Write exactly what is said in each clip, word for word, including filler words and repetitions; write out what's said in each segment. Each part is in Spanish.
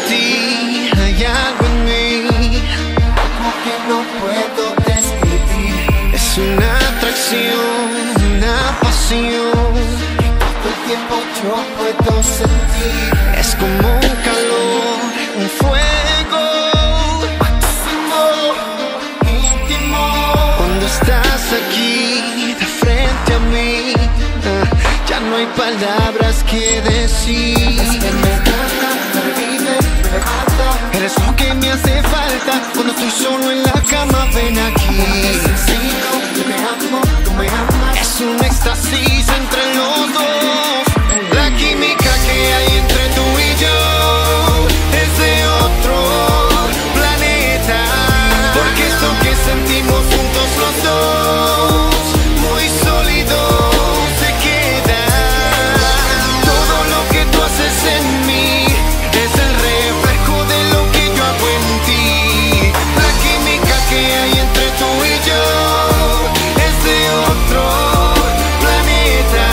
ti, hay algo en mí, algo que no puedo describir. es una atracción, una pasión, Que todo el tiempo yo puedo sentir. es como un calor, un fuego Máximo, íntimo. cuando estás aquí de frente a mí. ah, Ya no hay palabras que decir. Es que me encanta, me revive, me levanta. Eres lo que me hace falta cuando estoy solo en la cama. Ven aquí. Necesito, yo me amo, tú me amas. Es un éxtasis entre los dos. La química que hay entre tú y yo es de otro planeta. Porque esto que sentimos juntos los dos, muy sólido se queda. Todo lo que tú haces en mí es el reflejo de lo que yo hago en ti. La química que hay entre tú y yo es de otro planeta.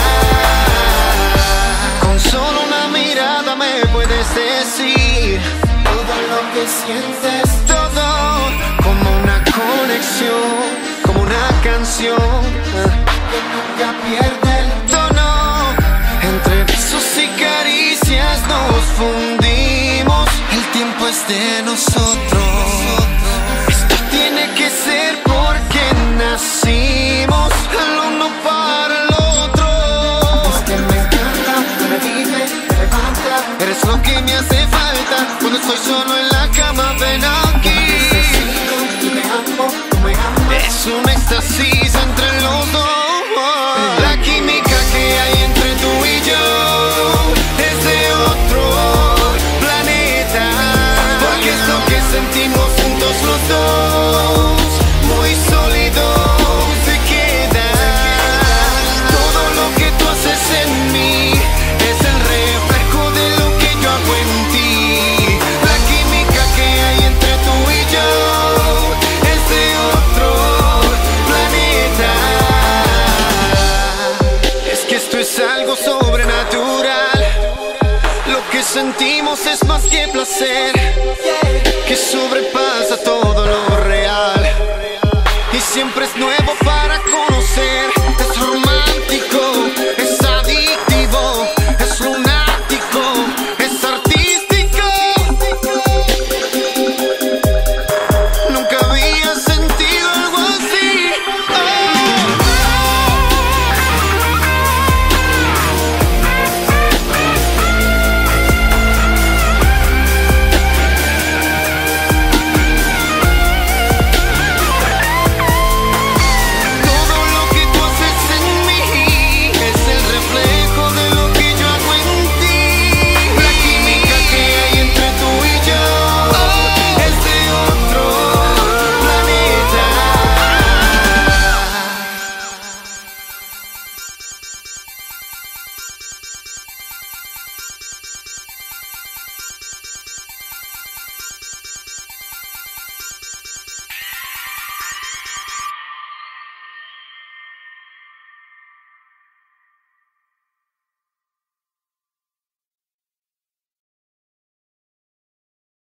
Con solo una mirada me puedes decir Todo lo que sientes, todo, como una conexión, como una canción. que nunca pierde el Tono, entre besos y caricias nos fundimos. El tiempo es de nosotros. Esto tiene que ser porque nacimos el uno para el otro. Es que me encanta, me revive, me levanta. Eres lo que me hace falta cuando estoy solo en la cama. Ven aquí. Necesito, yo me amo, tú me amas. Es un éxtasis entre los dos. La química que hay entre tú y yo es de otro planeta. Porque es lo que sentimos juntos los dos, muy sólido se queda. Todo lo que tú haces en mí es el reflejo de lo que yo hago en ti. La química que hay entre tú y yo es de otro planeta. Es que esto es algo sobrenatural. Lo que sentimos es más que placer, que sobrepasa todo lo real. Y siempre es nuevo para conocer